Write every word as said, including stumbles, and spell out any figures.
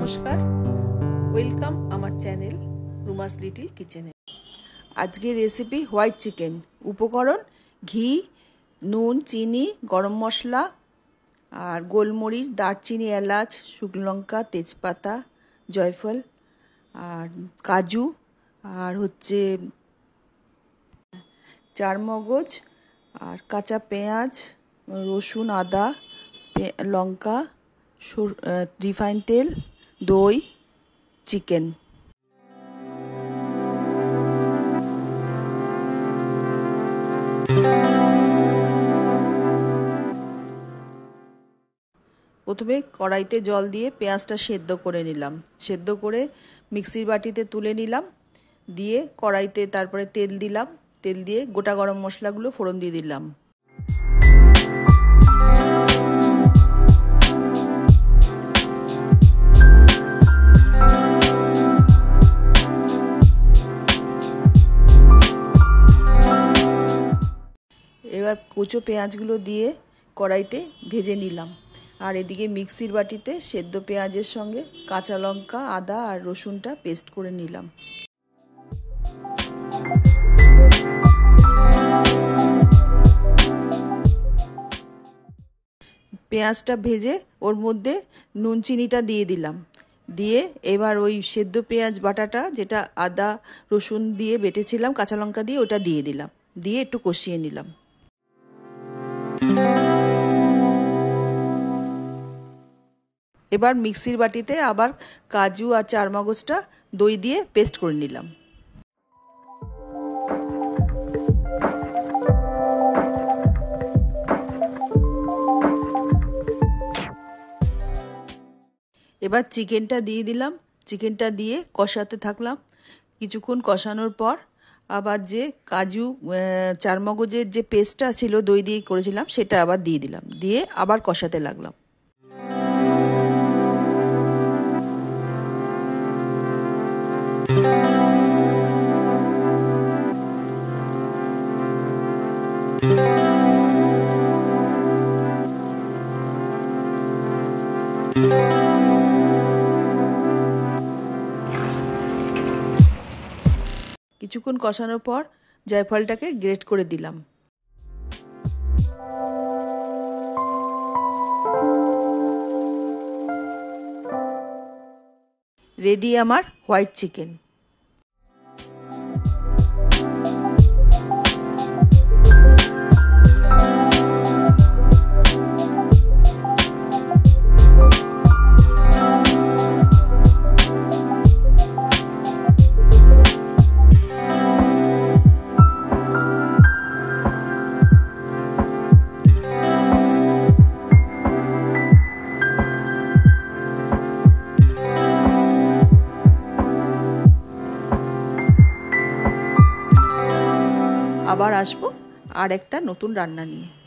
নমস্কার, ওয়েলকাম আমার channel রুমাস little কিচেনে। আজকের রেসিপি হোয়াইট চিকেন। উপকরণ: ঘি, নুন, চিনি, গরম মশলা আর গোলমরিচ, দারচিনি, এলাচ, শুকনো লঙ্কা, তেজপাতা, জয়ফল আর কাজু আর হচ্ছে চারমগজ আর কাঁচা পেঁয়াজ, রসুন, আদা, লঙ্কা, রিফাইন তেল, দই, চিকেন। প্রথমে কড়াইতে জল দিয়ে পেঁয়াজটা সেদ্ধ করে নিলাম। সেদ্ধ করে মিক্সির বাটিতে তুলে নিলাম। দিয়ে কড়াইতে তারপরে তেল দিলাম। তেল দিয়ে গোটা গরম মশলাগুলো ফোড়ন দিয়ে দিলাম। এবার কুচো পেঁয়াজগুলো দিয়ে কড়াইতে ভেজে নিলাম। আর এদিকে মিক্সির বাটিতে সেদ্ধ পেঁয়াজের সঙ্গে কাঁচা লঙ্কা, আদা আর রসুনটা পেস্ট করে নিলাম। পেঁয়াজটা ভেজে ওর মধ্যে নুন চিনিটা দিয়ে দিলাম। দিয়ে এবার ওই সেদ্ধ পেঁয়াজ বাটাটা, যেটা আদা রসুন দিয়ে বেটেছিলাম, কাঁচা লঙ্কা দিয়ে, ওটা দিয়ে দিলাম। দিয়ে একটু কষিয়ে নিলাম। এবার মিক্সির বাটিতে আবার কাজু আর চারমগজটা দই দিয়ে পেস্ট করে নিলাম। এবার চিকেনটা দিয়ে দিলাম। চিকেনটা দিয়ে কষাতে থাকলাম। কিছুক্ষণ কষানোর পর আবার যে কাজু চারমগজের যে পেস্টটা ছিল দই দিয়ে করেছিলাম, সেটা আবার দিয়ে দিলাম। দিয়ে আবার কষাতে লাগলাম। কিছুক্ষণ কষানোর পর জয়ফলটাকে গ্রেট করে দিলাম। রেডি আমার হোয়াইট চিকেন। আবার আসবো আর একটা নতুন রান্না নিয়ে।